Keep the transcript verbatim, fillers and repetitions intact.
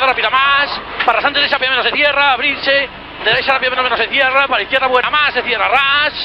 izquierda rápida más, para rasante derecha menos se cierra, abrirse, derecha rápida menos menos se cierra, para izquierda buena más, se cierra, ras.